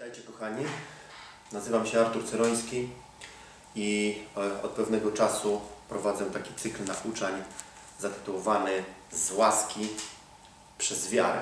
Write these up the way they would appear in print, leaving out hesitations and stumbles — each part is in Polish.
Witajcie kochani, nazywam się Artur Ceroński i od pewnego czasu prowadzę taki cykl nauczań zatytułowany Z łaski przez wiarę.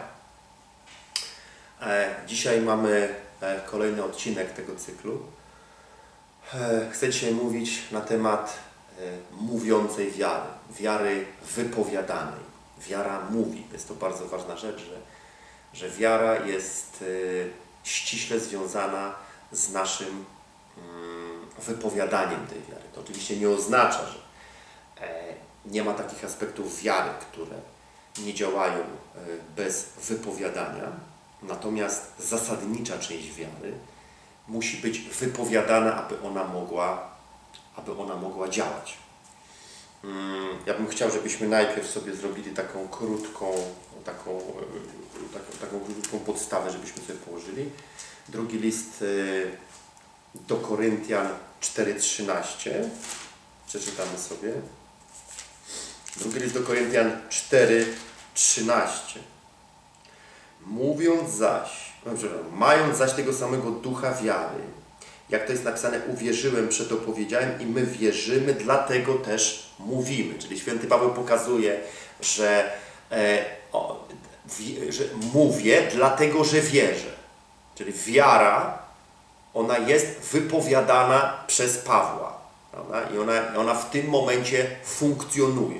Dzisiaj mamy kolejny odcinek tego cyklu. Chcę dzisiaj mówić na temat mówiącej wiary, wiary wypowiadanej. Wiara mówi. Jest to bardzo ważna rzecz, że wiara jest ściśle związana z naszym wypowiadaniem tej wiary. To oczywiście nie oznacza, że nie ma takich aspektów wiary, które nie działają bez wypowiadania. Natomiast zasadnicza część wiary musi być wypowiadana, aby ona mogła działać. Ja bym chciał, żebyśmy najpierw sobie zrobili taką krótką podstawę, żebyśmy sobie położyli. Drugi list do Koryntian 4:13. Przeczytamy sobie. Drugi list do Koryntian 4:13. Mając zaś tego samego ducha wiary, jak to jest napisane, uwierzyłem, przeto powiedziałem i my wierzymy, dlatego też mówimy. Czyli święty Paweł pokazuje, że mówię, dlatego że wierzę. Czyli wiara, ona jest wypowiadana przez Pawła. Prawda? I ona w tym momencie funkcjonuje.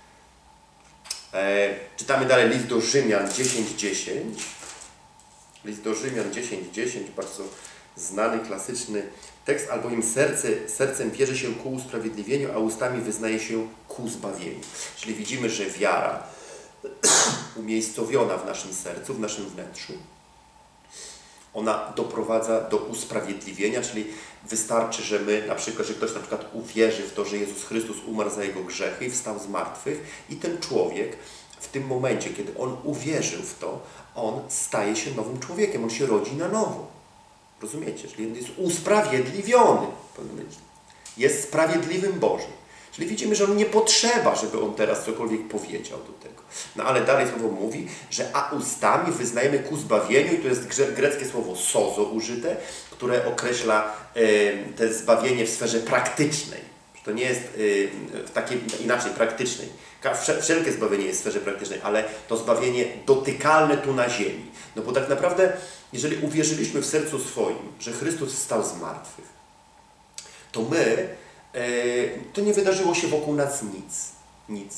Czytamy dalej list do Rzymian 10:10. List do Rzymian 10:10, bardzo znany, klasyczny tekst, albowiem sercem wierzy się ku usprawiedliwieniu, a ustami wyznaje się ku zbawieniu. Czyli widzimy, że wiara umiejscowiona w naszym sercu, w naszym wnętrzu, ona doprowadza do usprawiedliwienia, czyli wystarczy, że ktoś na przykład uwierzy w to, że Jezus Chrystus umarł za jego grzechy i wstał z martwych, i ten człowiek w tym momencie, kiedy on uwierzył w to, on staje się nowym człowiekiem, on się rodzi na nowo. Rozumiecie? Czyli jest usprawiedliwiony. Jest sprawiedliwym Bożym. Czyli widzimy, że on nie potrzeba, żeby on teraz cokolwiek powiedział do tego. No ale dalej słowo mówi, że a ustami wyznajemy ku zbawieniu, i to jest greckie słowo sozo użyte, które określa te zbawienie w sferze praktycznej. To nie jest inaczej praktycznej. Wszelkie zbawienie jest w sferze praktycznej, ale to zbawienie dotykalne tu na ziemi. No bo tak naprawdę, jeżeli uwierzyliśmy w sercu swoim, że Chrystus wstał z martwych, to to nie wydarzyło się wokół nas nic.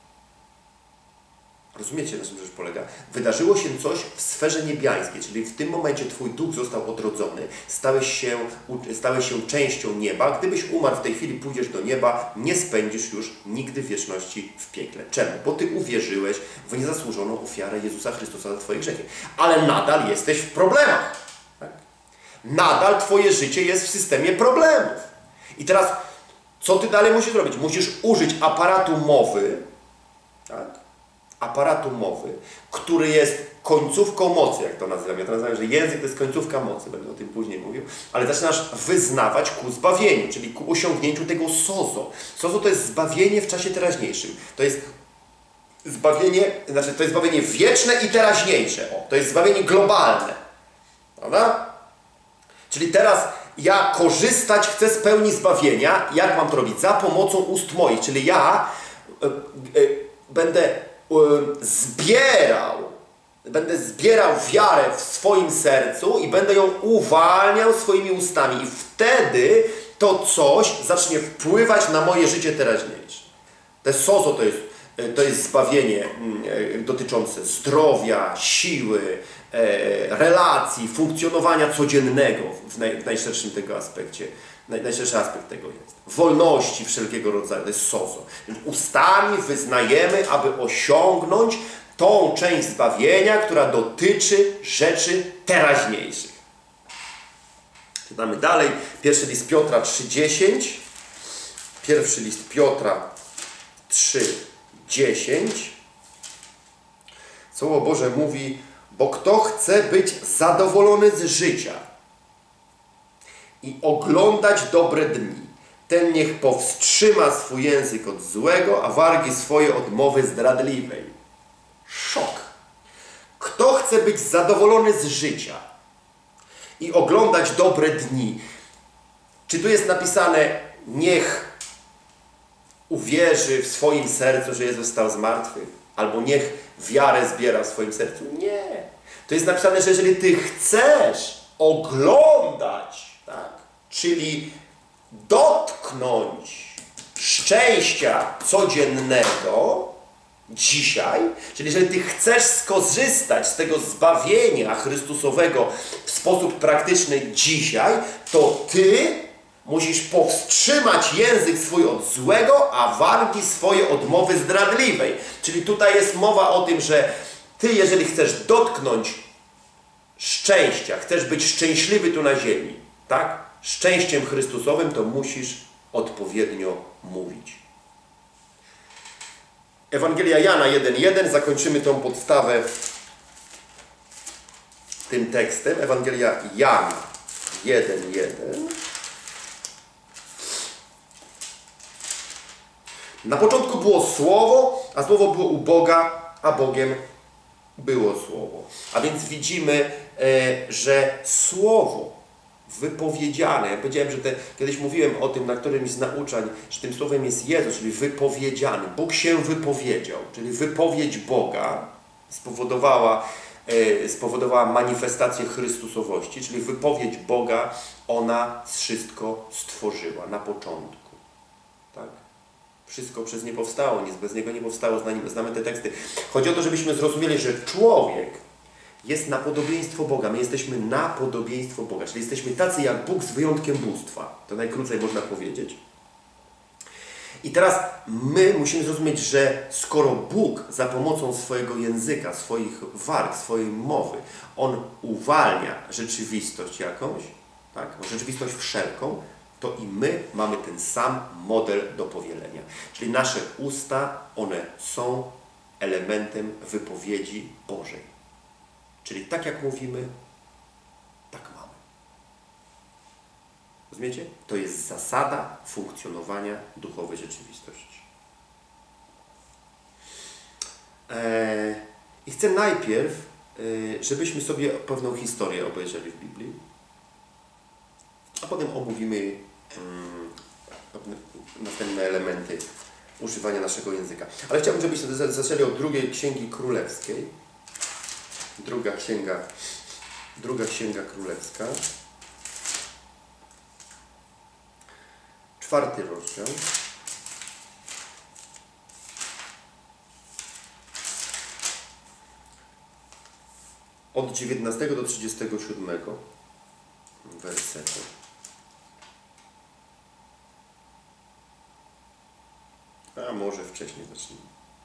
Rozumiecie, na czym rzecz polega? Wydarzyło się coś w sferze niebiańskiej, czyli w tym momencie Twój duch został odrodzony, stałeś się częścią nieba. Gdybyś umarł w tej chwili, pójdziesz do nieba, nie spędzisz już nigdy wieczności w piekle. Czemu? Bo Ty uwierzyłeś w niezasłużoną ofiarę Jezusa Chrystusa za Twoje grzechy. Ale nadal jesteś w problemach. Tak? Nadal Twoje życie jest w systemie problemów. I teraz, co Ty dalej musisz zrobić? Musisz użyć aparatu mowy, tak? Aparatu mowy, który jest końcówką mocy, jak to nazywam. Ja to nazywam, że język to jest końcówka mocy, będę o tym później mówił, ale zaczynasz wyznawać ku zbawieniu, czyli ku osiągnięciu tego sozo. Sozo to jest zbawienie w czasie teraźniejszym. To jest zbawienie wieczne i teraźniejsze. To jest zbawienie globalne. Prawda? Czyli teraz ja korzystać chcę z pełni zbawienia. Jak mam to robić? Za pomocą ust moich. Czyli ja będę zbierał wiarę w swoim sercu i będę ją uwalniał swoimi ustami. I wtedy to coś zacznie wpływać na moje życie teraźniejsze. Te sozo to jest zbawienie dotyczące zdrowia, siły, relacji, funkcjonowania codziennego w najszerszym tego aspekcie. Najszerszy aspekt tego jest. Wolności wszelkiego rodzaju, to jest sozo. Ustami wyznajemy, aby osiągnąć tą część zbawienia, która dotyczy rzeczy teraźniejszych. Czytamy dalej. Pierwszy list Piotra 3:10. Pierwszy list Piotra 3:10. Słowo Boże mówi: bo kto chce być zadowolony z życia i oglądać dobre dni, ten niech powstrzyma swój język od złego, a wargi swoje od mowy zdradliwej. Szok! Kto chce być zadowolony z życia i oglądać dobre dni. Czy tu jest napisane, niech uwierzy w swoim sercu, że Jezus wstał z martwych? Albo niech wiarę zbiera w swoim sercu? Nie. To jest napisane, że jeżeli Ty chcesz oglądać, tak, czyli dotknąć szczęścia codziennego dzisiaj, czyli jeżeli Ty chcesz skorzystać z tego zbawienia Chrystusowego w sposób praktyczny dzisiaj, to Ty musisz powstrzymać język swój od złego, a wargi swoje od mowy zdradliwej. Czyli tutaj jest mowa o tym, że Ty, jeżeli chcesz dotknąć szczęścia, chcesz być szczęśliwy tu na ziemi, tak? Szczęściem Chrystusowym, to musisz odpowiednio mówić. Ewangelia Jana 1:1, zakończymy tą podstawę tym tekstem. Ewangelia Jana 1:1. Na początku było Słowo, a Słowo było u Boga, a Bogiem było Słowo. A więc widzimy, że Słowo wypowiedziane, ja powiedziałem, że kiedyś mówiłem o tym na którymś z nauczań, że tym słowem jest Jezus, czyli wypowiedziany. Bóg się wypowiedział, czyli wypowiedź Boga spowodowała manifestację Chrystusowości, czyli wypowiedź Boga, ona wszystko stworzyła na początku. Tak? Wszystko przez nie powstało, nic bez niego nie powstało, znamy te teksty. Chodzi o to, żebyśmy zrozumieli, że człowiek jest na podobieństwo Boga. My jesteśmy na podobieństwo Boga, czyli jesteśmy tacy jak Bóg z wyjątkiem bóstwa. To najkrócej można powiedzieć. I teraz my musimy zrozumieć, że skoro Bóg za pomocą swojego języka, swoich warg, swojej mowy, On uwalnia rzeczywistość jakąś, tak? Rzeczywistość wszelką, to i my mamy ten sam model do powielenia. Czyli nasze usta, one są elementem wypowiedzi Bożej. Czyli tak jak mówimy, tak mamy. Rozumiecie? To jest zasada funkcjonowania duchowej rzeczywistości. I chcę najpierw, żebyśmy sobie pewną historię obejrzeli w Biblii, a potem omówimy następne elementy używania naszego języka. Ale chciałbym, żebyśmy zaczęli od drugiej Księgi Królewskiej. Druga Księga Królewska. 4 rozdział. Od 19 do 37 wersetu. A może wcześniej zacznijmy.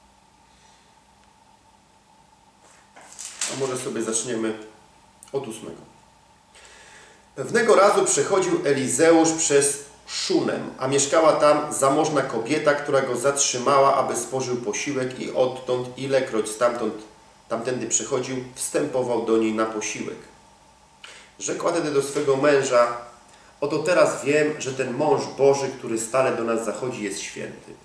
A może sobie zaczniemy od 8. Pewnego razu przechodził Elizeusz przez Szunem, a mieszkała tam zamożna kobieta, która go zatrzymała, aby spożył posiłek i odtąd, ilekroć tamtędy przechodził, wstępował do niej na posiłek. Rzekła tedy do swego męża: oto teraz wiem, że ten mąż Boży, który stale do nas zachodzi, jest święty.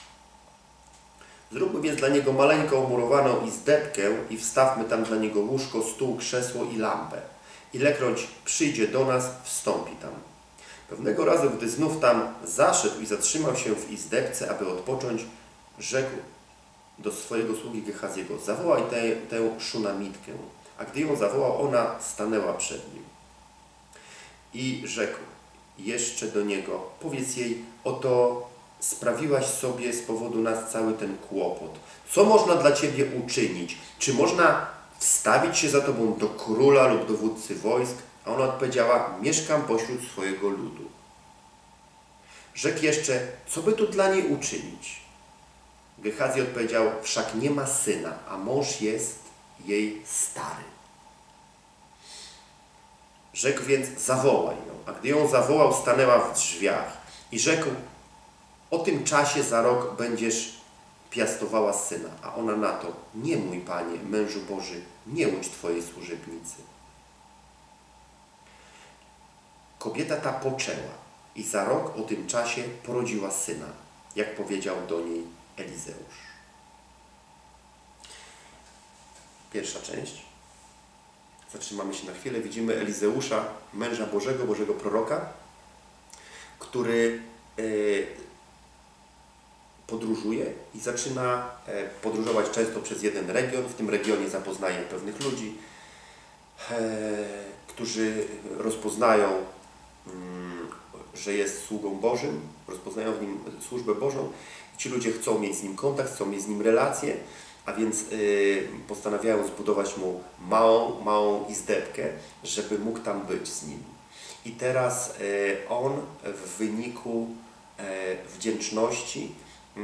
Zróbmy więc dla niego maleńką murowaną izdebkę i wstawmy tam dla niego łóżko, stół, krzesło i lampę. Ilekroć przyjdzie do nas, wstąpi tam. Pewnego razu, gdy znów tam zaszedł i zatrzymał się w izdebce, aby odpocząć, rzekł do swojego sługi Gehaziego: zawołaj tę Szunamitkę. A gdy ją zawołał, ona stanęła przed nim. I rzekł jeszcze do niego: powiedz jej, oto sprawiłaś sobie z powodu nas cały ten kłopot. Co można dla Ciebie uczynić? Czy można wstawić się za Tobą do króla lub dowódcy wojsk? A ona odpowiedziała: mieszkam pośród swojego ludu. Rzekł jeszcze: co by tu dla niej uczynić? Gehazi odpowiedział: wszak nie ma syna, a mąż jest jej stary. Rzekł więc: zawołaj ją. A gdy ją zawołał, stanęła w drzwiach. I rzekł: o tym czasie za rok będziesz piastowała syna. A ona na to: nie, mój panie, mężu Boży, nie ucz twojej służebnicy. Kobieta ta poczęła i za rok o tym czasie porodziła syna, jak powiedział do niej Elizeusz. Pierwsza część. zatrzymamy się na chwilę, widzimy Elizeusza, męża Bożego proroka, który podróżuje i zaczyna podróżować często przez jeden region. W tym regionie zapoznaje pewnych ludzi, którzy rozpoznają, że jest sługą Bożym, rozpoznają w nim służbę Bożą. Ci ludzie chcą mieć z nim kontakt, chcą mieć z nim relacje, a więc postanawiają zbudować mu małą izdebkę, żeby mógł tam być z nim. I teraz on w wyniku wdzięczności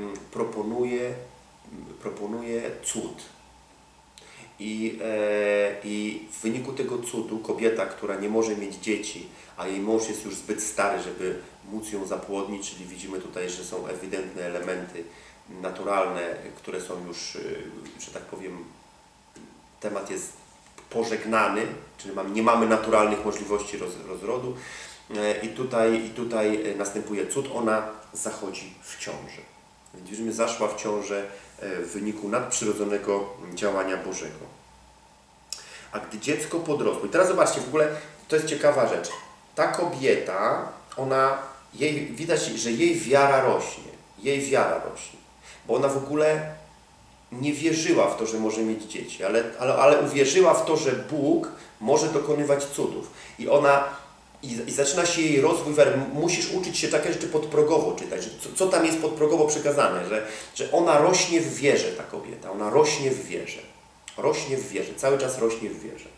proponuje cud. I w wyniku tego cudu kobieta, która nie może mieć dzieci, a jej mąż jest już zbyt stary, żeby móc ją zapłodnić, czyli widzimy tutaj, że są ewidentne elementy naturalne, które są już, że tak powiem, temat jest pożegnany, czyli nie mamy naturalnych możliwości rozrodu. I tutaj następuje cud, ona zachodzi w ciążę. Widzimy, zaszła w ciążę w wyniku nadprzyrodzonego działania Bożego. A gdy dziecko podrosło, i teraz zobaczcie, w ogóle to jest ciekawa rzecz. Ta kobieta, widać, że jej wiara rośnie. Bo ona w ogóle nie wierzyła w to, że może mieć dzieci, ale uwierzyła w to, że Bóg może dokonywać cudów. I zaczyna się jej rozwój wiary. Musisz uczyć się takie rzeczy podprogowo czytać, że co tam jest podprogowo przekazane, że ona rośnie w wierze, ta kobieta, ona rośnie w wierze. Rośnie w wierze, cały czas rośnie w wierze.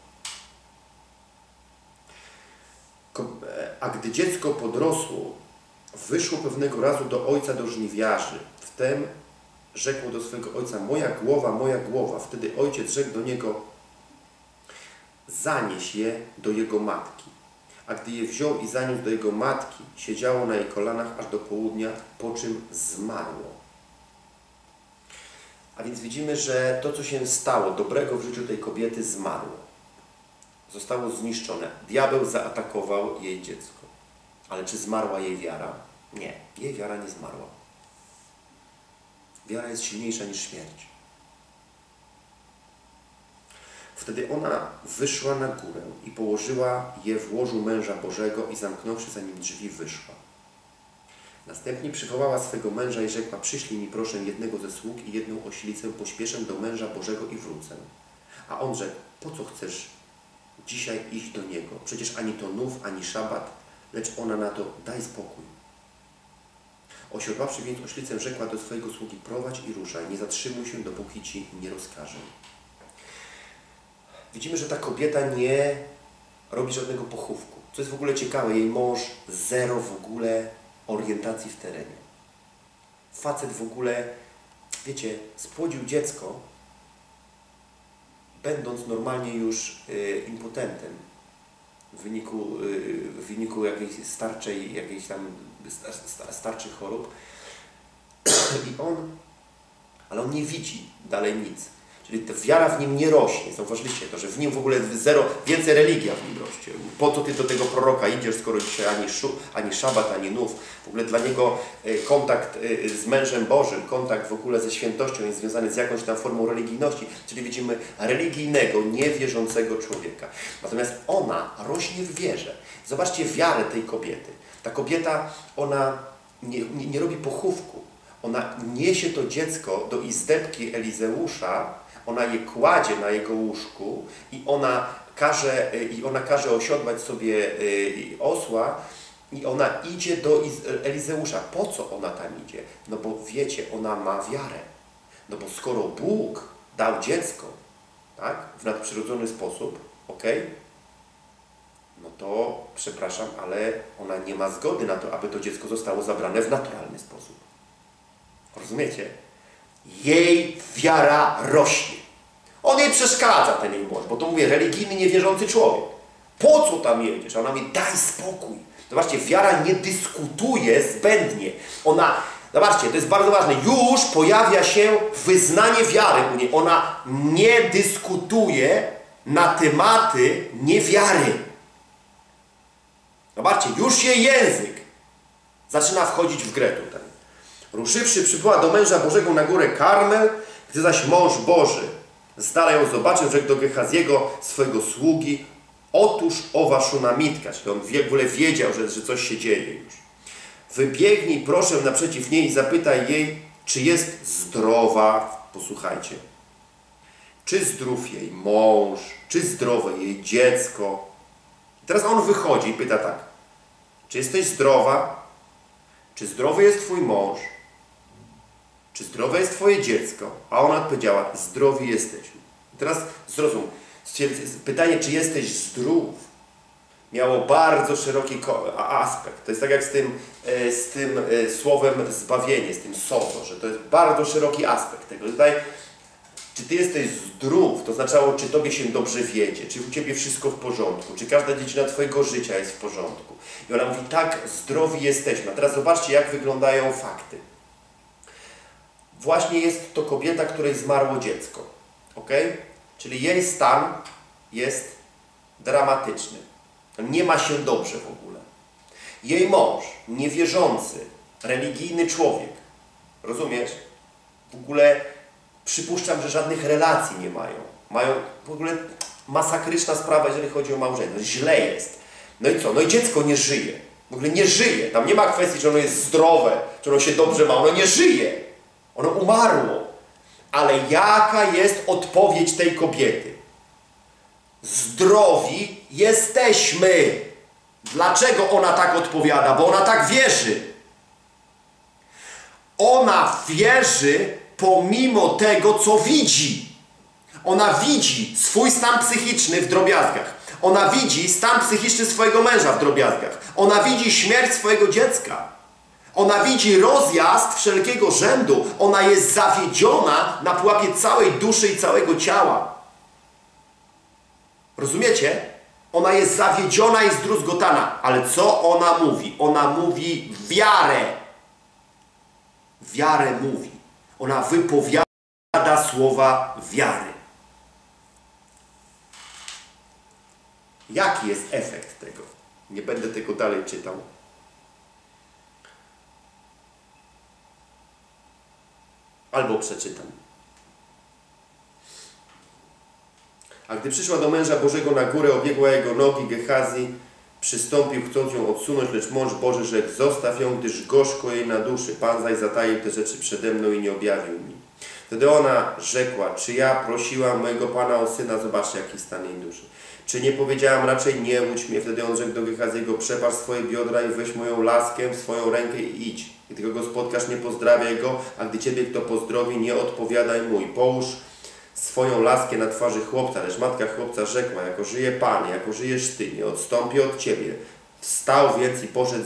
A gdy dziecko podrosło, wyszło pewnego razu do ojca, do żniwiarzy. Wtem rzekło do swego ojca, moja głowa. Wtedy ojciec rzekł do niego, zanieś je do jego matki. A gdy je wziął i zaniósł do jego matki, siedziało na jej kolanach aż do południa, po czym zmarło. A więc widzimy, że to, co się stało dobrego w życiu tej kobiety, zmarło. Zostało zniszczone. Diabeł zaatakował jej dziecko. Ale czy zmarła jej wiara? Nie. Jej wiara nie zmarła. Wiara jest silniejsza niż śmierć. Wtedy ona wyszła na górę i położyła je w łożu męża Bożego i zamknąwszy za nim drzwi, wyszła. Następnie przywołała swego męża i rzekła, przyślij mi proszę jednego ze sług i jedną oślicę, pośpieszę do męża Bożego i wrócę. A on rzekł, po co chcesz dzisiaj iść do niego? Przecież ani to nów, ani szabat, lecz ona na to, daj spokój. Osiodławszy więc oślicę, rzekła do swojego sługi, prowadź i ruszaj, nie zatrzymuj się, dopóki ci nie rozkażę. Widzimy, że ta kobieta nie robi żadnego pochówku. Co jest w ogóle ciekawe, jej mąż zero w ogóle orientacji w terenie. Facet w ogóle, wiecie, spłodził dziecko, będąc normalnie już impotentem w wyniku jakiejś starczych chorób. Ale on nie widzi dalej nic. Czyli ta wiara w nim nie rośnie. Zauważyliście to, że w nim w ogóle więcej religia w nim rośnie. Po co ty do tego proroka idziesz, skoro dzisiaj ani szabat, ani nów. W ogóle dla niego kontakt z mężem Bożym, kontakt w ogóle ze świętością jest związany z jakąś tam formą religijności. Czyli widzimy religijnego, niewierzącego człowieka. Natomiast ona rośnie w wierze. Zobaczcie wiarę tej kobiety. Ta kobieta, ona nie robi pochówku. Ona niesie to dziecko do izdebki Elizeusza, ona je kładzie na jego łóżku i ona każe osiodłać sobie osła i ona idzie do Elizeusza. Po co ona tam idzie? No bo wiecie, ona ma wiarę. No bo skoro Bóg dał dziecko, tak, w nadprzyrodzony sposób, ok? No to, przepraszam, ale ona nie ma zgody na to, aby to dziecko zostało zabrane w naturalny sposób. Rozumiecie? Jej wiara rośnie. On jej przeszkadza, ten jej mąż, bo to mówię, religijny, niewierzący człowiek. Po co tam jedziesz? A ona mówi, daj spokój. Zobaczcie, wiara nie dyskutuje zbędnie. Zobaczcie, to jest bardzo ważne, już pojawia się wyznanie wiary u niej. Ona nie dyskutuje na tematy niewiary. Zobaczcie, już jej język zaczyna wchodzić w grę tutaj. Ruszywszy, przybyła do męża Bożego na górę Karmel, gdy zaś mąż Boży Z dala ją zobaczył, rzekł do Gehaziego, swojego sługi, otóż owa Szunamitka, czyli on w ogóle wiedział, że coś się dzieje już. Wybiegnij proszę naprzeciw niej i zapytaj jej, czy jest zdrowa. Posłuchajcie. Czy zdrów jej mąż, czy zdrowe jej dziecko. I teraz on wychodzi i pyta tak. Czy jesteś zdrowa? Czy zdrowy jest twój mąż? Czy zdrowe jest twoje dziecko? A ona odpowiedziała, zdrowi jesteśmy. I teraz zrozum. Pytanie, czy jesteś zdrów, miało bardzo szeroki aspekt. To jest tak jak z tym słowem zbawienie, z tym sozo, że to jest bardzo szeroki aspekt tego. Tutaj, czy ty jesteś zdrów, to oznaczało, czy tobie się dobrze wiedzie, czy u ciebie wszystko w porządku, czy każda dziedzina twojego życia jest w porządku. I ona mówi, tak, zdrowi jesteśmy. A teraz zobaczcie, jak wyglądają fakty. Właśnie jest to kobieta, której zmarło dziecko. Ok? Czyli jej stan jest dramatyczny. Nie ma się dobrze w ogóle. Jej mąż, niewierzący, religijny człowiek, rozumiesz? W ogóle przypuszczam, że żadnych relacji nie mają. Mają w ogóle masakryczna sprawa, jeżeli chodzi o małżeństwo. Źle jest. No i co? No i dziecko nie żyje. W ogóle nie żyje. Tam nie ma kwestii, czy ono jest zdrowe, czy ono się dobrze ma. Ono nie żyje. Ono umarło. Ale jaka jest odpowiedź tej kobiety? Zdrowi jesteśmy. Dlaczego ona tak odpowiada? Bo ona tak wierzy. Ona wierzy pomimo tego, co widzi. Ona widzi swój stan psychiczny w drobiazgach. Ona widzi stan psychiczny swojego męża w drobiazgach. Ona widzi śmierć swojego dziecka. Ona widzi rozjazd wszelkiego rzędu. Ona jest zawiedziona na pułapie całej duszy i całego ciała. Rozumiecie? Ona jest zawiedziona i zdruzgotana. Ale co ona mówi? Ona mówi wiarę. Wiarę mówi. Ona wypowiada słowa wiary. Jaki jest efekt tego? Nie będę tego dalej czytał. Albo przeczytam. A gdy przyszła do męża Bożego na górę, obiegła jego nogi, Gehazi przystąpił, chcąc ją odsunąć, lecz mąż Boży rzekł, zostaw ją, gdyż gorzko jej na duszy. Pan zaś zataił te rzeczy przede mną i nie objawił mi. Wtedy ona rzekła, czy ja prosiłam mojego Pana o syna? Zobaczcie, jaki stan jej duszy. Czy nie powiedziałam raczej, nie łudź mnie? Wtedy on rzekł do Gehaziego, przepasz swoje biodra i weź moją laskę w swoją rękę i idź. Gdy go spotkasz, nie pozdrawiaj go, a gdy ciebie kto pozdrowi, nie odpowiadaj mu. I połóż swoją laskę na twarzy chłopca, lecz matka chłopca rzekła, jako żyje Pan, jako żyjesz Ty, nie odstąpię od Ciebie. Wstał więc i poszedł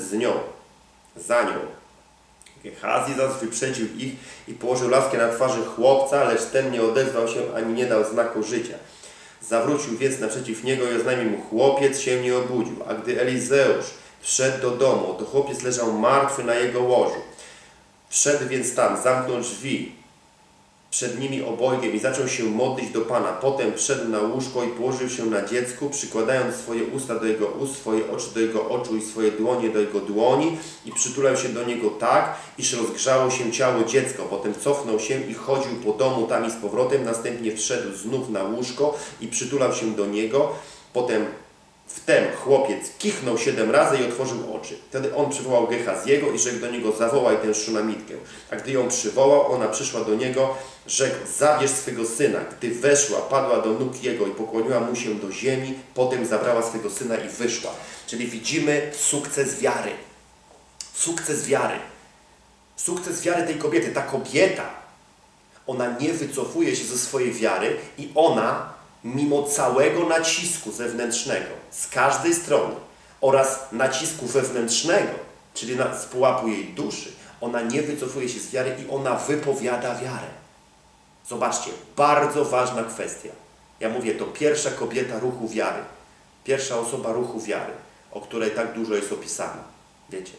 za nią. Gehazi zaś wyprzedził ich i położył laskę na twarzy chłopca, lecz ten nie odezwał się ani nie dał znaku życia. Zawrócił więc naprzeciw niego i oznajmił mu, chłopiec się nie obudził. A gdy Elizeusz wszedł do domu, to chłopiec leżał martwy na jego łożu. Wszedł więc tam, zamknął drzwi przed nimi obojgiem i zaczął się modlić do Pana. Potem wszedł na łóżko i położył się na dziecku, przykładając swoje usta do jego ust, swoje oczy do jego oczu i swoje dłonie do jego dłoni i przytulał się do niego tak, iż rozgrzało się ciało dziecka. Potem cofnął się i chodził po domu tam i z powrotem. Następnie wszedł znów na łóżko i przytulał się do niego. Potem wtem chłopiec kichnął 7 razy i otworzył oczy. Wtedy on przywołał Gehaziego i rzekł do niego, zawołaj tę Szunamitkę. A gdy ją przywołał, ona przyszła do niego, rzekł, zabierz swego syna. Gdy weszła, padła do nóg jego i pokłoniła mu się do ziemi, potem zabrała swego syna i wyszła. Czyli widzimy sukces wiary. Sukces wiary. Sukces wiary tej kobiety. Ta kobieta, ona nie wycofuje się ze swojej wiary i ona mimo całego nacisku zewnętrznego, z każdej strony oraz nacisku wewnętrznego, czyli z pułapu jej duszy, ona nie wycofuje się z wiary i ona wypowiada wiarę. Zobaczcie, bardzo ważna kwestia. Ja mówię, to pierwsza kobieta ruchu wiary. Pierwsza osoba ruchu wiary, o której tak dużo jest opisane. Wiecie?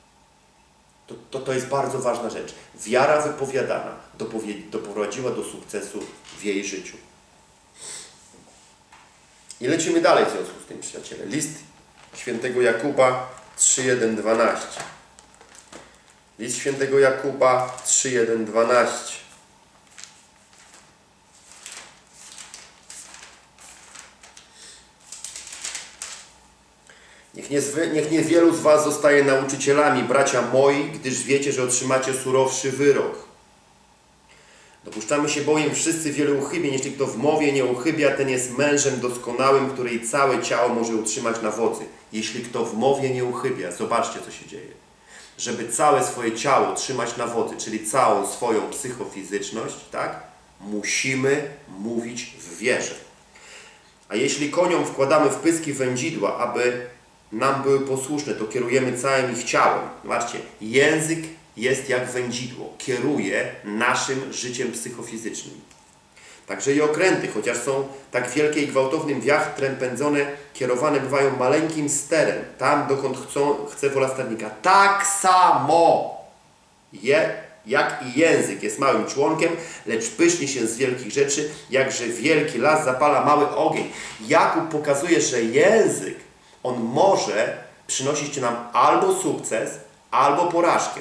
To jest bardzo ważna rzecz. Wiara wypowiadana doprowadziła do sukcesu w jej życiu. I lecimy dalej w związku z tym, przyjaciele. List świętego Jakuba 3:1-12. List świętego Jakuba 3:1-12. Niech nie wielu z was zostaje nauczycielami, bracia moi, gdyż wiecie, że otrzymacie surowszy wyrok. Dopuszczamy się bowiem wszyscy wielu uchybień. Jeśli kto w mowie nie uchybia, ten jest mężem doskonałym, który i całe ciało może utrzymać na wodzy. Jeśli kto w mowie nie uchybia, zobaczcie, co się dzieje. Żeby całe swoje ciało trzymać na wodzy, czyli całą swoją psychofizyczność, tak? Musimy mówić w wierze. A jeśli koniom wkładamy w pyski wędzidła, aby nam były posłuszne, to kierujemy całym ich ciałem. Zobaczcie, język jest jak wędzidło, kieruje naszym życiem psychofizycznym. Także i okręty, chociaż są tak wielkie i gwałtownym wiatrem pędzone, kierowane bywają maleńkim sterem, tam dokąd chce wola sternika. Tak samo jak i język jest małym członkiem, lecz pyszni się z wielkich rzeczy, jakże wielki las zapala mały ogień. Jakub pokazuje, że język, on może przynosić nam albo sukces, albo porażkę.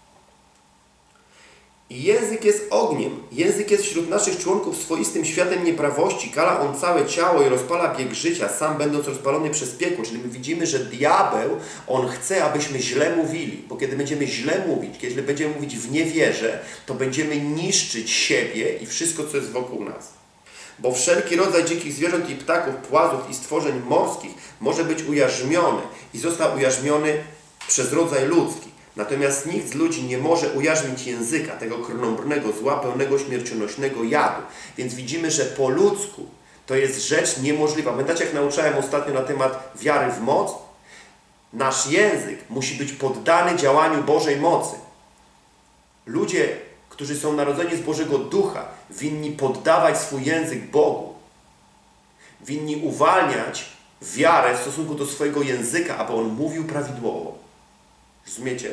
I język jest ogniem. Język jest wśród naszych członków swoistym światem nieprawości. Kala on całe ciało i rozpala bieg życia, sam będąc rozpalony przez piekło. Czyli my widzimy, że diabeł, on chce, abyśmy źle mówili. Bo kiedy będziemy źle mówić, kiedy będziemy mówić w niewierze, to będziemy niszczyć siebie i wszystko, co jest wokół nas. Bo wszelki rodzaj dzikich zwierząt i ptaków, płazów i stworzeń morskich może być ujarzmiony i został ujarzmiony przez rodzaj ludzki. Natomiast nikt z ludzi nie może ujarzmić języka, tego krnąbrnego zła, pełnego śmiercionośnego jadu. Więc widzimy, że po ludzku to jest rzecz niemożliwa. Pamiętacie, jak nauczałem ostatnio na temat wiary w moc? Nasz język musi być poddany działaniu Bożej mocy. Ludzie, którzy są narodzeni z Bożego Ducha, winni poddawać swój język Bogu. Winni uwalniać wiarę w stosunku do swojego języka, aby on mówił prawidłowo. Rozumiecie?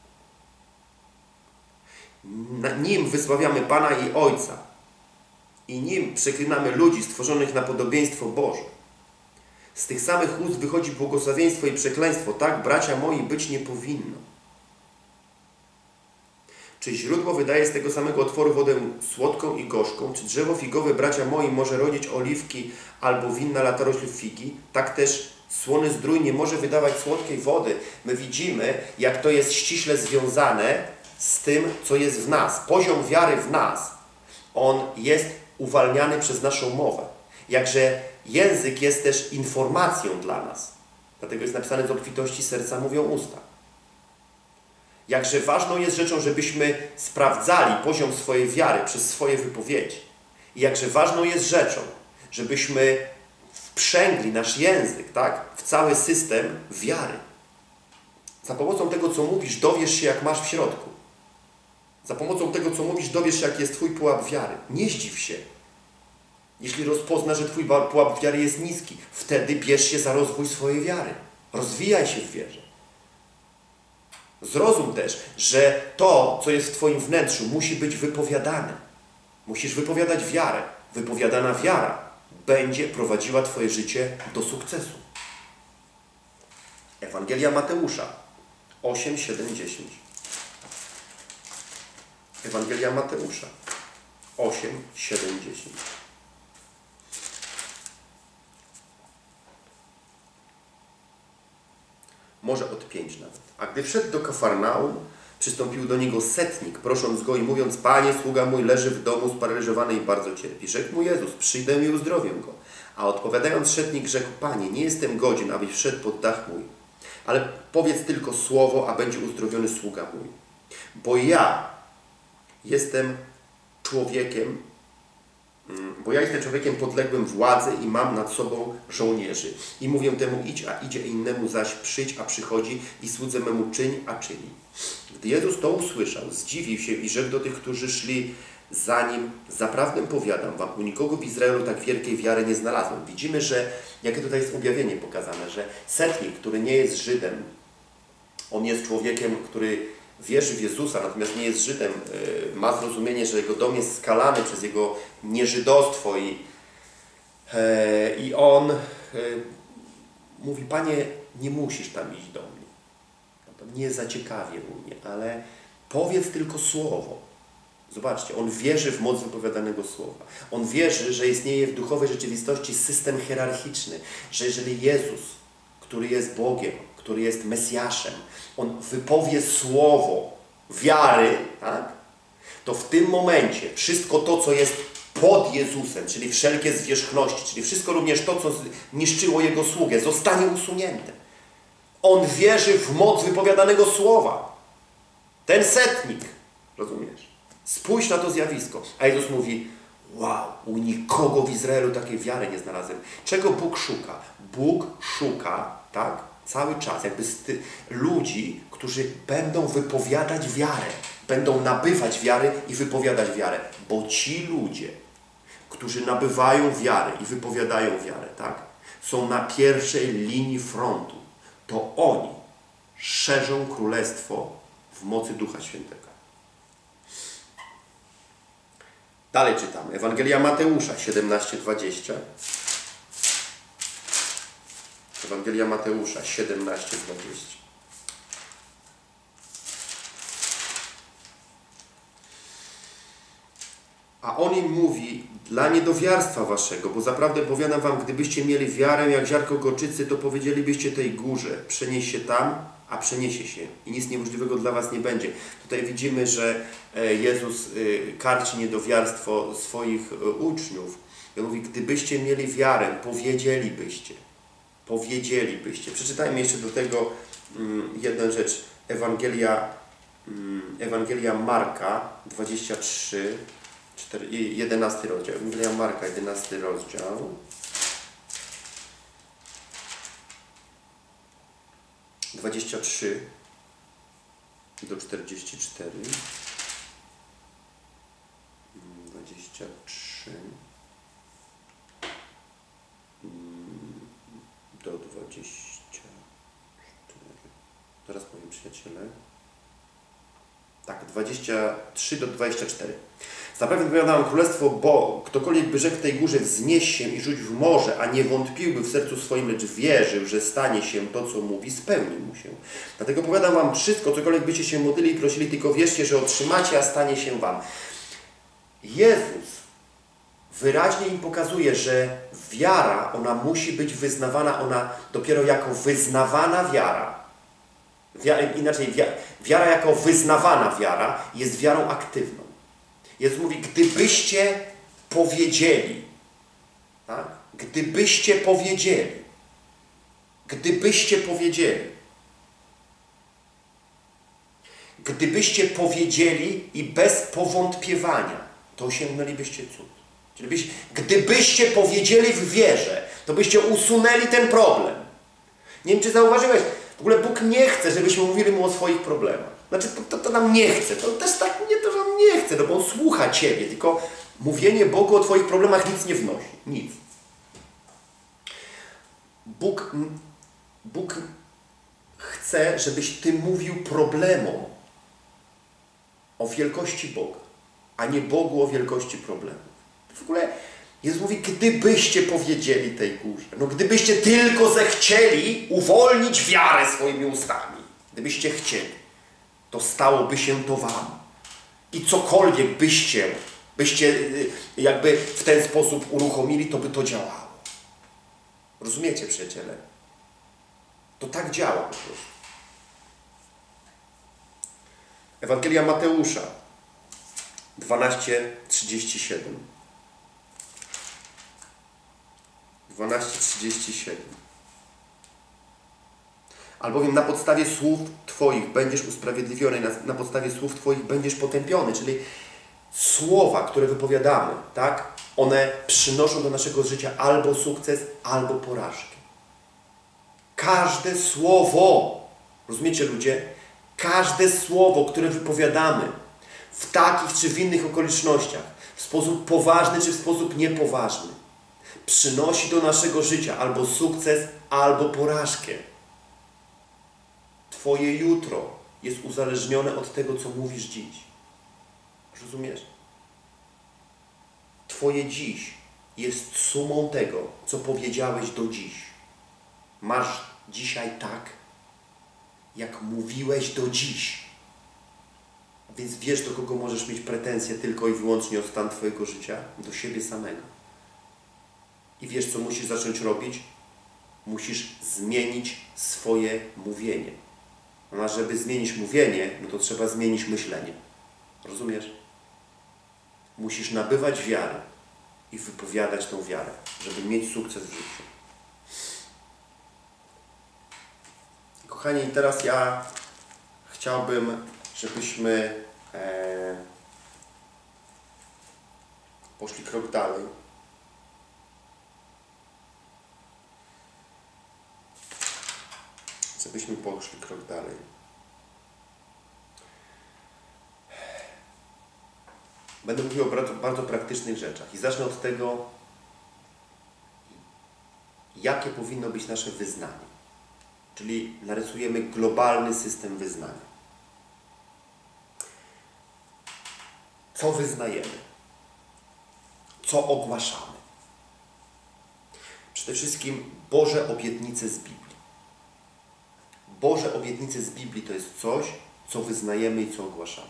Nim wysławiamy Pana i Ojca i nim przeklinamy ludzi stworzonych na podobieństwo Boże. Z tych samych ust wychodzi błogosławieństwo i przekleństwo. Tak, bracia moi, być nie powinno. Czy źródło wydaje z tego samego otworu wodę słodką i gorzką? Czy drzewo figowe, bracia moi, może rodzić oliwki albo winna lata roślin figi? Tak też słony zdrój nie może wydawać słodkiej wody. My widzimy, jak to jest ściśle związane z tym, co jest w nas. Poziom wiary w nas, on jest uwalniany przez naszą mowę. Jakże język jest też informacją dla nas. Dlatego jest napisane, z obfitości serca mówią usta. Jakże ważną jest rzeczą, żebyśmy sprawdzali poziom swojej wiary przez swoje wypowiedzi. I jakże ważną jest rzeczą, żebyśmy wprzęgli nasz język, tak, w cały system wiary. Za pomocą tego, co mówisz, dowiesz się, jak masz w środku. Za pomocą tego, co mówisz, dowiesz się, jaki jest Twój pułap wiary. Nie zdziw się. Jeśli rozpoznasz, że Twój pułap wiary jest niski, wtedy bierz się za rozwój swojej wiary. Rozwijaj się w wierze. Zrozum też, że to, co jest w Twoim wnętrzu, musi być wypowiadane. Musisz wypowiadać wiarę. Wypowiadana wiara będzie prowadziła Twoje życie do sukcesu. Ewangelia Mateusza 8, 7, 10. Ewangelia Mateusza 8, 7, 10. Może od 5 nawet. A gdy wszedł do Kafarnaum, przystąpił do niego setnik, prosząc go i mówiąc: Panie, sługa mój leży w domu sparaliżowany i bardzo cierpi. Rzekł mu Jezus: przyjdę i uzdrowię go. A odpowiadając, setnik rzekł: Panie, nie jestem godzien, abyś wszedł pod dach mój, ale powiedz tylko słowo, a będzie uzdrowiony sługa mój. Bo ja jestem człowiekiem podległym władzy i mam nad sobą żołnierzy. I mówię temu: idź, a idzie, innemu zaś przyjdź, a przychodzi, i słudze memu czyń, a czyni. Gdy Jezus to usłyszał, zdziwił się i rzekł do tych, którzy szli za Nim: zaprawdę powiadam wam, u nikogo w Izraelu tak wielkiej wiary nie znalazłem. Widzimy, że, jakie tutaj jest objawienie pokazane, że setnik, który nie jest Żydem, on jest człowiekiem, który wierzy w Jezusa, natomiast nie jest Żydem, ma zrozumienie, że jego dom jest skalany przez jego nieżydostwo i on mówi: Panie, nie musisz tam iść do mnie. To nie zaciekawie mnie, ale powiedz tylko słowo. Zobaczcie, on wierzy w moc wypowiadanego słowa. On wierzy, że istnieje w duchowej rzeczywistości system hierarchiczny, że jeżeli Jezus, który jest Bogiem, który jest Mesjaszem, On wypowie słowo wiary, tak? To w tym momencie wszystko to, co jest pod Jezusem, czyli wszelkie zwierzchności, czyli wszystko również to, co niszczyło Jego sługę, zostanie usunięte. On wierzy w moc wypowiadanego słowa. Ten setnik, rozumiesz? Spójrz na to zjawisko. A Jezus mówi, wow, u nikogo w Izraelu takiej wiary nie znalazłem. Czego Bóg szuka? Bóg szuka, tak, cały czas, jakby ludzi, którzy będą wypowiadać wiarę, będą nabywać wiary i wypowiadać wiarę. Bo ci ludzie, którzy nabywają wiarę i wypowiadają wiarę, tak, są na pierwszej linii frontu. To oni szerzą królestwo w mocy Ducha Świętego. Dalej czytamy. Ewangelia Mateusza 17:20. Ewangelia Mateusza 17:20. A on im mówi, dla niedowiarstwa waszego, bo zaprawdę powiadam wam, gdybyście mieli wiarę jak ziarnko gorczycy, to powiedzielibyście tej górze, przenieś się tam, a przeniesie się i nic niemożliwego dla was nie będzie. Tutaj widzimy, że Jezus karci niedowiarstwo swoich uczniów. I on mówi, gdybyście mieli wiarę, powiedzielibyście. Powiedzielibyście. Przeczytajmy jeszcze do tego jedną rzecz. Ewangelia Marka 23, 11 rozdział. Ewangelia Marka 11 rozdział. 23 do 44. 23 do 24. Zaraz powiem, przyjaciele. Tak, 23 do 24. Zapewne powiadam królestwo, bo ktokolwiek by rzekł tej górze wznieś się i rzuć w morze, a nie wątpiłby w sercu swoim, lecz wierzył, że stanie się to, co mówi, spełni mu się. Dlatego powiadam wam wszystko, cokolwiek byście się modlili i prosili, tylko wierzcie, że otrzymacie, a stanie się wam. Jezus wyraźnie im pokazuje, że wiara, ona musi być wyznawana, ona dopiero jako wyznawana wiara, wiara jako wyznawana wiara jest wiarą aktywną. Jezus mówi, gdybyście powiedzieli, tak? Gdybyście powiedzieli, gdybyście powiedzieli i bez powątpiewania, to osiągnęlibyście cud. Czyli gdybyście powiedzieli w wierze, to byście usunęli ten problem. Nie wiem, czy zauważyłeś, w ogóle Bóg nie chce, żebyśmy mówili Mu o swoich problemach. Znaczy, to nam nie chce. To też tak nie to, że On nie chce, no bo On słucha Ciebie. Tylko mówienie Bogu o Twoich problemach nic nie wnosi. Nic. Bóg chce, żebyś Ty mówił problemom o wielkości Boga, a nie Bogu o wielkości problemów. W ogóle Jezus mówi, gdybyście powiedzieli tej górze, no gdybyście tylko zechcieli uwolnić wiarę swoimi ustami, gdybyście chcieli, to stałoby się to wam. I cokolwiek byście jakby w ten sposób uruchomili, to by to działało. Rozumiecie, przyjaciele? To tak działa po prostu. Ewangelia Mateusza 12:37. 12:37. Albowiem na podstawie słów Twoich będziesz usprawiedliwiony, na podstawie słów Twoich będziesz potępiony. Czyli słowa, które wypowiadamy, tak? One przynoszą do naszego życia albo sukces, albo porażkę. Każde słowo, rozumiecie ludzie? Każde słowo, które wypowiadamy w takich czy w innych okolicznościach, w sposób poważny czy w sposób niepoważny, przynosi do naszego życia albo sukces, albo porażkę. Twoje jutro jest uzależnione od tego, co mówisz dziś. Rozumiesz? Twoje dziś jest sumą tego, co powiedziałeś do dziś. Masz dzisiaj tak, jak mówiłeś do dziś. Więc wiesz, do kogo możesz mieć pretensje tylko i wyłącznie o stan Twojego życia? Do siebie samego. I wiesz, co musisz zacząć robić? musisz zmienić swoje mówienie. A żeby zmienić mówienie, no to trzeba zmienić myślenie. Rozumiesz? Musisz nabywać wiarę i wypowiadać tą wiarę, żeby mieć sukces w życiu. Kochani, teraz ja chciałbym, żebyśmy poszli krok dalej. Żebyśmy poszli krok dalej. Będę mówił o bardzo praktycznych rzeczach i zacznę od tego, jakie powinno być nasze wyznanie. Czyli narysujemy globalny system wyznania. Co wyznajemy? Co ogłaszamy? Przede wszystkim Boże obietnice z Biblii. Boże obietnice z Biblii to jest coś, co wyznajemy i co ogłaszamy.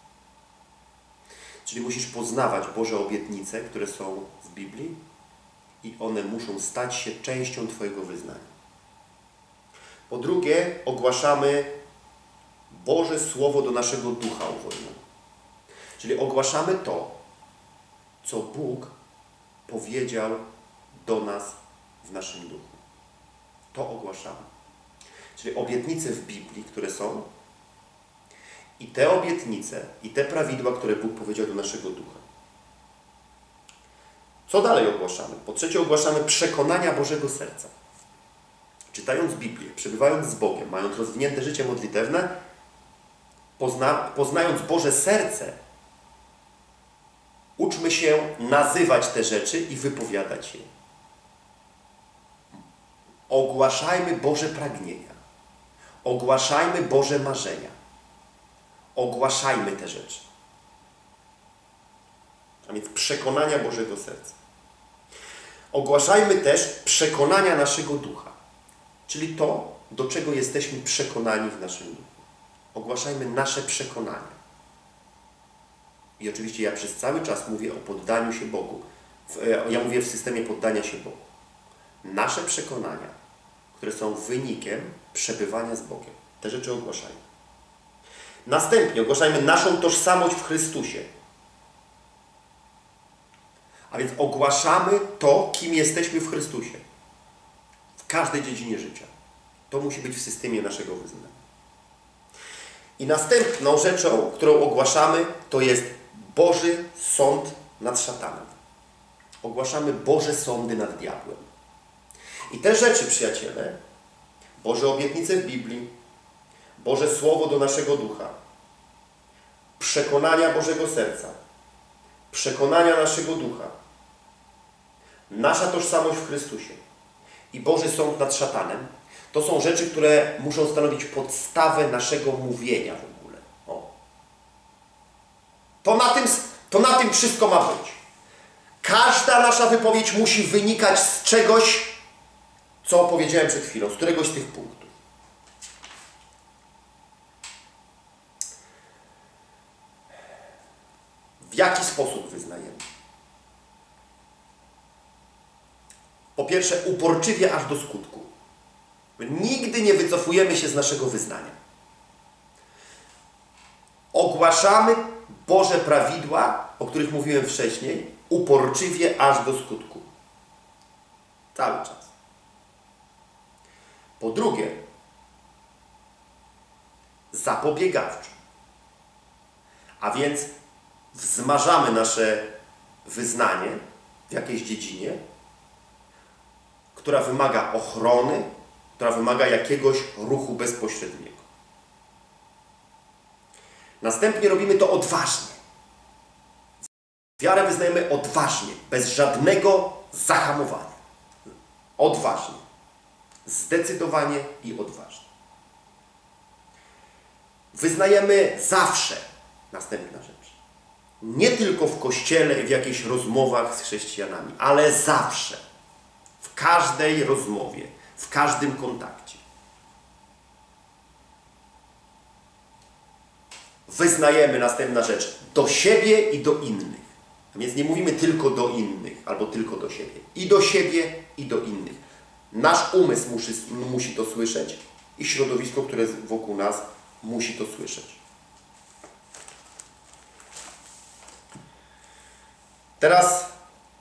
Czyli musisz poznawać Boże obietnice, które są w Biblii i one muszą stać się częścią Twojego wyznania. Po drugie, ogłaszamy Boże Słowo do naszego ducha uwolnionego. Czyli ogłaszamy to, co Bóg powiedział do nas w naszym duchu. To ogłaszamy. Czyli obietnice w Biblii, które są, i te obietnice, i te prawidła, które Bóg powiedział do naszego ducha. Co dalej ogłaszamy? Po trzecie, ogłaszamy przekonania Bożego serca. Czytając Biblię, przebywając z Bogiem, mając rozwinięte życie modlitewne, poznając Boże serce, uczmy się nazywać te rzeczy i wypowiadać je. Ogłaszajmy Boże pragnienia. Ogłaszajmy Boże marzenia. Ogłaszajmy te rzeczy. A więc przekonania Bożego serca. Ogłaszajmy też przekonania naszego ducha. Czyli to, do czego jesteśmy przekonani w naszym duchu. Ogłaszajmy nasze przekonania. I oczywiście ja przez cały czas mówię o poddaniu się Bogu. Ja mówię w systemie poddania się Bogu. Nasze przekonania, które są wynikiem przebywania z Bogiem. Te rzeczy ogłaszajmy. Następnie ogłaszajmy naszą tożsamość w Chrystusie. A więc ogłaszamy to, kim jesteśmy w Chrystusie. W każdej dziedzinie życia. To musi być w systemie naszego wyznania. I następną rzeczą, którą ogłaszamy, to jest Boży sąd nad szatanem. Ogłaszamy Boże sądy nad diabłem. I te rzeczy, przyjaciele, Boże obietnice w Biblii, Boże Słowo do naszego ducha, przekonania Bożego serca, przekonania naszego ducha, nasza tożsamość w Chrystusie i Boży sąd nad szatanem, to są rzeczy, które muszą stanowić podstawę naszego mówienia w ogóle. O. To na tym wszystko ma być. Każda nasza wypowiedź musi wynikać z czegoś, co powiedziałem przed chwilą, z któregoś z tych punktów. W jaki sposób wyznajemy? Po pierwsze, uporczywie aż do skutku. My nigdy nie wycofujemy się z naszego wyznania. Ogłaszamy Boże prawidła, o których mówiłem wcześniej, uporczywie aż do skutku. Cały czas. Po drugie, zapobiegawczo. A więc wzmażamy nasze wyznanie w jakiejś dziedzinie, która wymaga ochrony, która wymaga jakiegoś ruchu bezpośredniego. Następnie robimy to odważnie. Wiarę wyznajemy odważnie, bez żadnego zahamowania. Odważnie. Zdecydowanie i odważnie. Wyznajemy zawsze. Następna rzecz. Nie tylko w kościele i w jakichś rozmowach z chrześcijanami, ale zawsze. W każdej rozmowie, w każdym kontakcie. Wyznajemy, następna rzecz, do siebie i do innych. A więc nie mówimy tylko do innych, albo tylko do siebie. I do siebie, i do innych. Nasz umysł musi to słyszeć i środowisko, które jest wokół nas, musi to słyszeć. Teraz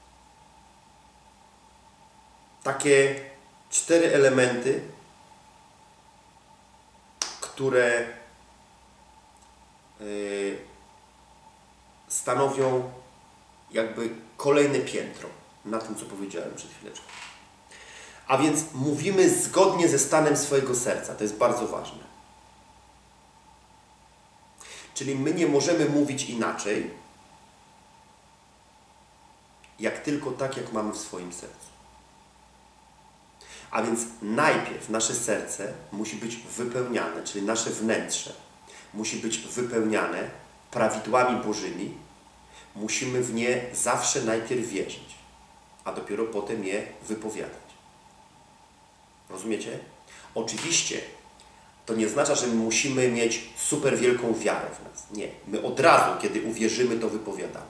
takie 4 elementy, które stanowią jakby kolejne piętro na tym, co powiedziałem przed chwileczką. A więc mówimy zgodnie ze stanem swojego serca. To jest bardzo ważne. Czyli my nie możemy mówić inaczej, jak tylko tak, jak mamy w swoim sercu. A więc najpierw nasze serce musi być wypełniane, czyli nasze wnętrze musi być wypełniane prawidłami Bożymi. Musimy w nie zawsze najpierw wierzyć, a dopiero potem je wypowiadać. Rozumiecie? Oczywiście to nie oznacza, że my musimy mieć super wielką wiarę w nas. Nie. My od razu, kiedy uwierzymy, to wypowiadamy.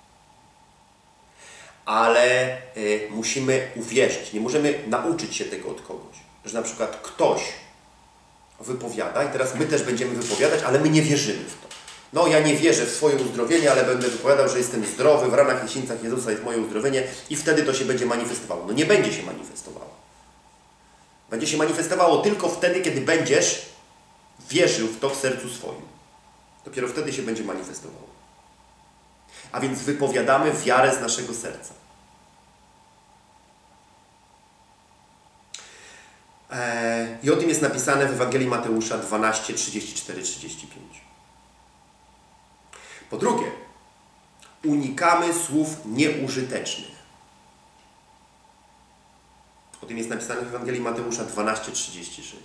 Ale musimy uwierzyć. Nie możemy nauczyć się tego od kogoś. Że na przykład ktoś wypowiada i teraz my też będziemy wypowiadać, ale my nie wierzymy w to. No, ja nie wierzę w swoje uzdrowienie, ale będę wypowiadał, że jestem zdrowy, w ranach i sińcach Jezusa jest moje uzdrowienie i wtedy to się będzie manifestowało. No nie będzie się manifestowało. Będzie się manifestowało tylko wtedy, kiedy będziesz wierzył w to w sercu swoim. Dopiero wtedy się będzie manifestowało. A więc wypowiadamy wiarę z naszego serca. I o tym jest napisane w Ewangelii Mateusza 12, 34, 35. Po drugie, unikamy słów nieużytecznych. O tym jest napisane w Ewangelii Mateusza 12, 36.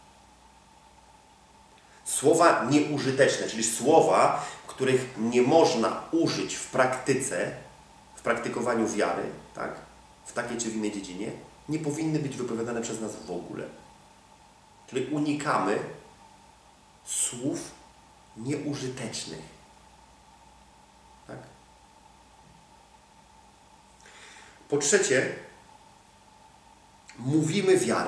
Słowa nieużyteczne, czyli słowa, których nie można użyć w praktyce, w praktykowaniu wiary, tak, w takiej czy w innej dziedzinie, nie powinny być wypowiadane przez nas w ogóle. Czyli unikamy słów nieużytecznych. Tak? Po trzecie, mówimy wiarę.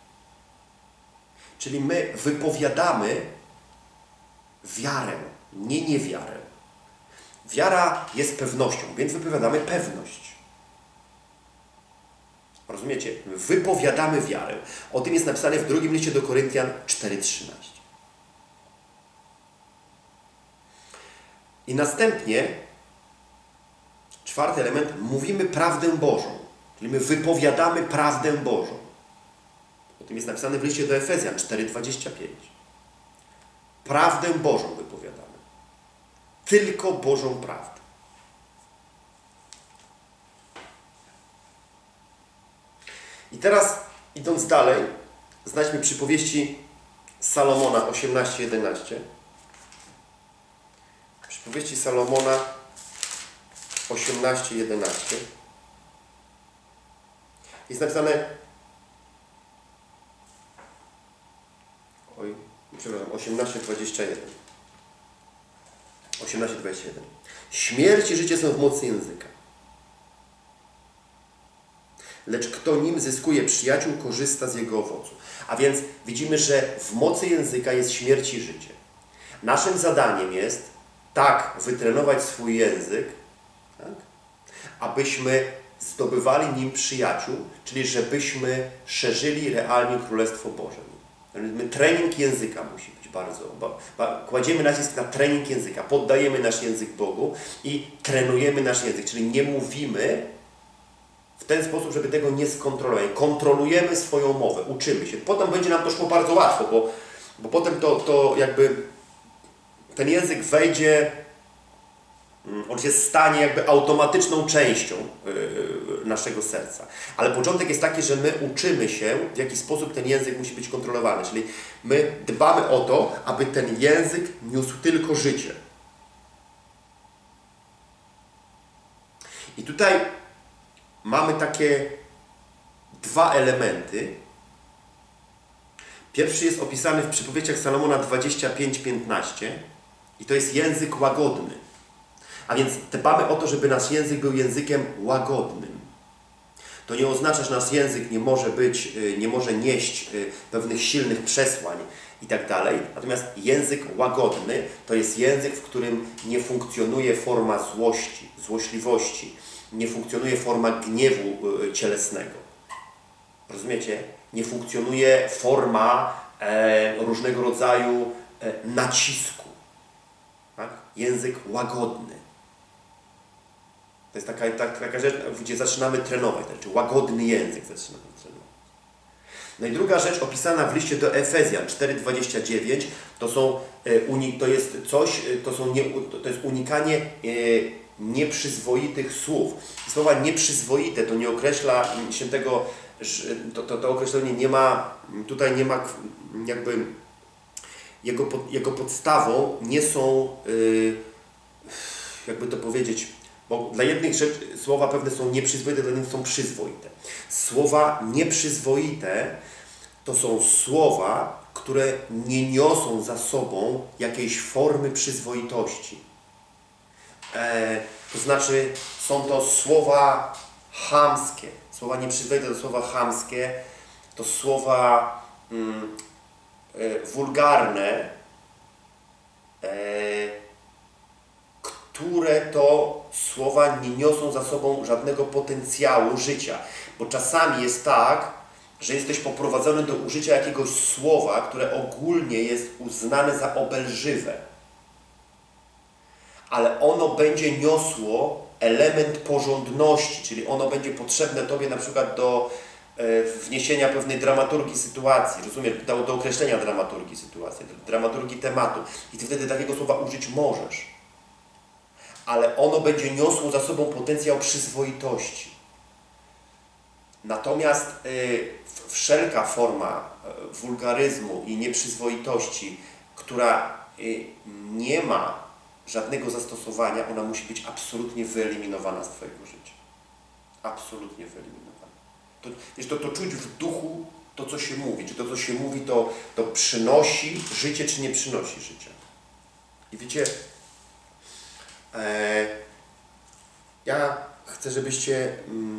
Czyli my wypowiadamy wiarę, nie niewiarę. Wiara jest pewnością, więc wypowiadamy pewność. Rozumiecie? Wypowiadamy wiarę. O tym jest napisane w drugim liście do Koryntian 4:13. I następnie, czwarty element, mówimy prawdę Bożą. Czyli my wypowiadamy prawdę Bożą. O tym jest napisane w liście do Efezjan 4:25. Prawdę Bożą wypowiadamy. Tylko Bożą prawdę. I teraz, idąc dalej, znajdźmy przypowieści Salomona 18:11. Przypowieści Salomona 18:11. Jest napisane 18:21. 18:21. Śmierć i życie są w mocy języka. Lecz kto nim zyskuje przyjaciół, korzysta z jego owocu. A więc widzimy, że w mocy języka jest śmierć i życie. Naszym zadaniem jest tak wytrenować swój język, tak, abyśmy zdobywali nim przyjaciół, czyli żebyśmy szerzyli realnie Królestwo Boże. Trening języka musi być bardzo. Kładziemy nacisk na trening języka, poddajemy nasz język Bogu i trenujemy nasz język, czyli nie mówimy w ten sposób, żeby tego nie skontrolować. Kontrolujemy swoją mowę, uczymy się. Potem będzie nam to szło bardzo łatwo, bo potem to jakby ten język wejdzie, on się stanie jakby automatyczną częścią naszego serca. Ale początek jest taki, że my uczymy się, w jaki sposób ten język musi być kontrolowany. Czyli my dbamy o to, aby ten język niósł tylko życie. I tutaj mamy takie dwa elementy. Pierwszy jest opisany w przypowieściach Salomona 25:15 i to jest język łagodny. A więc dbamy o to, żeby nasz język był językiem łagodnym. To nie oznacza, że nasz język nie może nieść pewnych silnych przesłań i tak dalej. Natomiast język łagodny to jest język, w którym nie funkcjonuje forma złości, złośliwości, nie funkcjonuje forma gniewu cielesnego. Rozumiecie? Nie funkcjonuje forma różnego rodzaju nacisku. Tak? Język łagodny. To jest taka rzecz, gdzie zaczynamy trenować, znaczy łagodny język zaczynamy trenować. No i druga rzecz opisana w liście do Efezjan 4:29 to jest unikanie nieprzyzwoitych słów. Słowa nieprzyzwoite to nie określa się tego, to określenie nie ma jakby jego podstawą nie są jakby to powiedzieć, bo dla jednych słowa pewne są nieprzyzwoite, dla innych są przyzwoite. Słowa nieprzyzwoite to są słowa, które nie niosą za sobą jakiejś formy przyzwoitości. To znaczy są to słowa chamskie. Słowa nieprzyzwoite to słowa chamskie, to słowa wulgarne, które to słowa nie niosą za sobą żadnego potencjału życia. Bo czasami jest tak, że jesteś poprowadzony do użycia jakiegoś słowa, które ogólnie jest uznane za obelżywe. Ale ono będzie niosło element porządności, czyli ono będzie potrzebne Tobie na przykład do wniesienia pewnej dramaturgii sytuacji, rozumiesz, do określenia dramaturgii sytuacji, dramaturgii tematu. I Ty wtedy takiego słowa użyć możesz. Ale ono będzie niosło za sobą potencjał przyzwoitości. Natomiast wszelka forma wulgaryzmu i nieprzyzwoitości, która nie ma żadnego zastosowania, ona musi być absolutnie wyeliminowana z Twojego życia. Absolutnie wyeliminowana. To czuć w duchu to, co się mówi. Czy to, co się mówi, to przynosi życie, czy nie przynosi życia. I wiecie, ja chcę, żebyście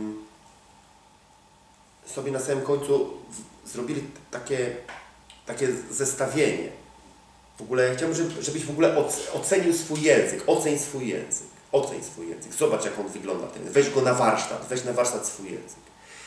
sobie na samym końcu zrobili takie zestawienie. W ogóle chciałbym, żebyś w ogóle ocenił swój język. Oceń swój język. Oceń swój język. Zobacz, jak on wygląda. Weź go na warsztat. Weź na warsztat swój język.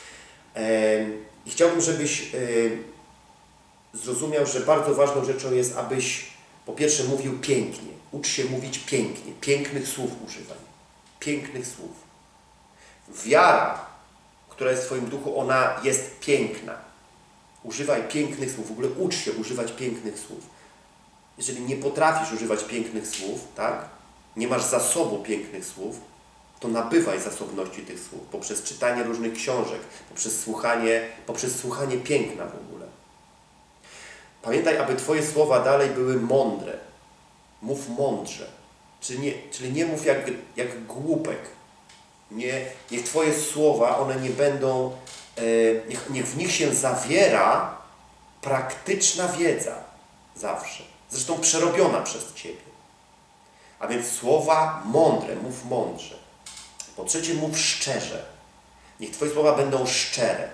I chciałbym, żebyś zrozumiał, że bardzo ważną rzeczą jest, abyś po pierwsze mówił pięknie. Ucz się mówić pięknie. Pięknych słów używaj. Pięknych słów. Wiara, która jest w Twoim duchu, ona jest piękna. Używaj pięknych słów. W ogóle ucz się używać pięknych słów. Jeżeli nie potrafisz używać pięknych słów, tak? Nie masz zasobu pięknych słów, to nabywaj zasobności tych słów poprzez czytanie różnych książek, poprzez słuchanie piękna w ogóle. Pamiętaj, aby Twoje słowa dalej były mądre. Mów mądrze. Czyli nie mów jak głupek. Niech Twoje słowa, one nie będą, niech w nich się zawiera praktyczna wiedza. Zawsze. Zresztą przerobiona przez Ciebie. A więc słowa mądre, mów mądrze. Po trzecie, mów szczerze. Niech Twoje słowa będą szczere.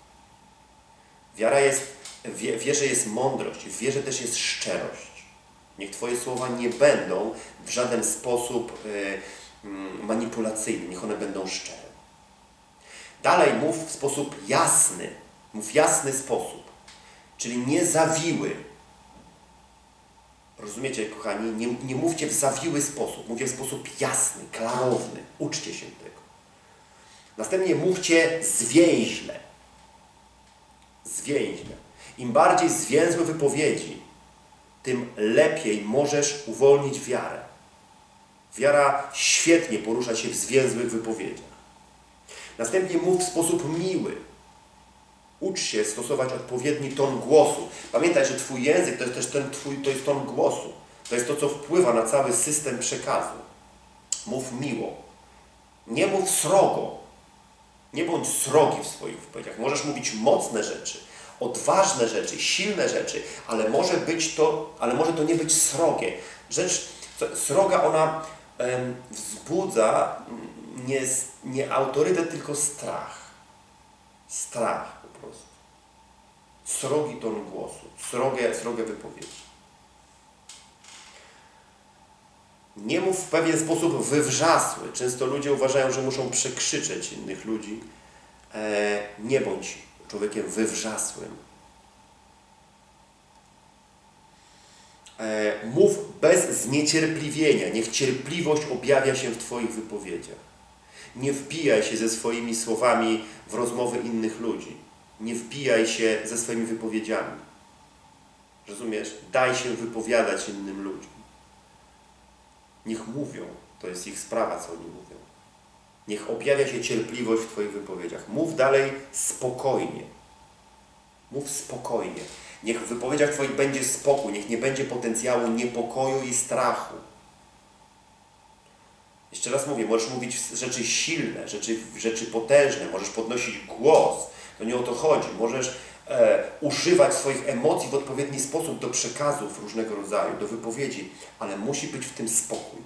W wierze jest mądrość, w wierze też jest szczerość. Niech Twoje słowa nie będą w żaden sposób manipulacyjne, niech one będą szczere. Dalej mów w sposób jasny, mów w jasny sposób, czyli nie zawiły. Rozumiecie, kochani? Nie mówcie w zawiły sposób, mówcie w sposób jasny, klarowny. Uczcie się tego. Następnie mówcie zwięźle. Zwięźle. Im bardziej zwięzłe wypowiedzi, tym lepiej możesz uwolnić wiarę. Wiara świetnie porusza się w zwięzłych wypowiedziach. Następnie mów w sposób miły. Ucz się stosować odpowiedni ton głosu. Pamiętaj, że Twój język to jest też to jest ton głosu. To jest to, co wpływa na cały system przekazu. Mów miło. Nie mów srogo. Nie bądź srogi w swoich wypowiedziach. Możesz mówić mocne rzeczy, odważne rzeczy, silne rzeczy, ale może to nie być srogie. Rzecz sroga, ona wzbudza nie autorytet, tylko strach. Strach po prostu. Srogi ton głosu, srogie wypowiedzi. Nie mów w pewien sposób wywrzasły. Często ludzie uważają, że muszą przekrzyczeć innych ludzi. Nie bądź człowiekiem wywrzasłym. Mów bez zniecierpliwienia. Niech cierpliwość objawia się w Twoich wypowiedziach. Nie wbijaj się ze swoimi słowami w rozmowy innych ludzi. Nie wbijaj się ze swoimi wypowiedziami. Rozumiesz? Daj się wypowiadać innym ludziom. Niech mówią. To jest ich sprawa, co oni mówią. Niech objawia się cierpliwość w Twoich wypowiedziach. Mów dalej spokojnie. Mów spokojnie. Niech w wypowiedziach Twoich będzie spokój. Niech nie będzie potencjału niepokoju i strachu. Jeszcze raz mówię, możesz mówić rzeczy silne, rzeczy potężne, możesz podnosić głos. To nie o to chodzi. Możesz używać swoich emocji w odpowiedni sposób do przekazów różnego rodzaju, do wypowiedzi, ale musi być w tym spokój.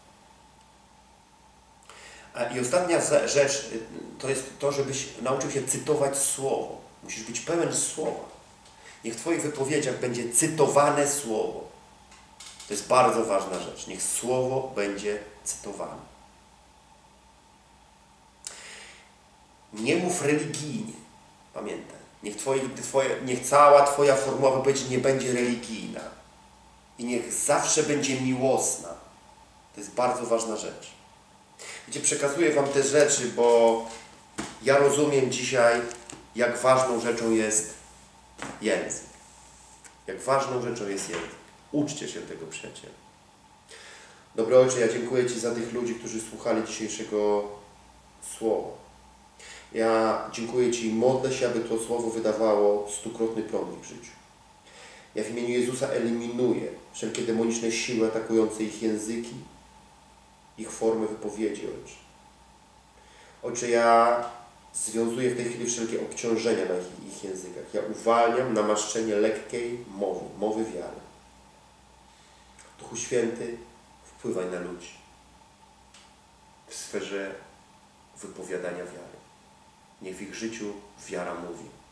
I ostatnia rzecz to jest to, żebyś nauczył się cytować słowo. Musisz być pełen słowa. Niech w Twoich wypowiedziach będzie cytowane słowo. To jest bardzo ważna rzecz. Niech słowo będzie cytowane. Nie mów religijnie. Pamiętaj. Niech cała Twoja formuła wypowiedzi nie będzie religijna. I niech zawsze będzie miłosna. To jest bardzo ważna rzecz. Wiecie, przekazuję Wam te rzeczy, bo ja rozumiem dzisiaj, jak ważną rzeczą jest język. Jak ważną rzeczą jest język. Uczcie się tego, przyjaciele. Dobry Ojcze, ja dziękuję Ci za tych ludzi, którzy słuchali dzisiejszego słowa. Ja dziękuję Ci i modlę się, aby to słowo wydawało stukrotny plon w ich życiu. Ja w imieniu Jezusa eliminuję wszelkie demoniczne siły atakujące ich języki, ich formy wypowiedzi, Ojcze. Ojcze, ja związuję w tej chwili wszelkie obciążenia na ich językach. Ja uwalniam namaszczenie lekkiej mowy wiary. Duchu Święty, wpływaj na ludzi w sferze wypowiadania wiary. Niech w ich życiu wiara mówi.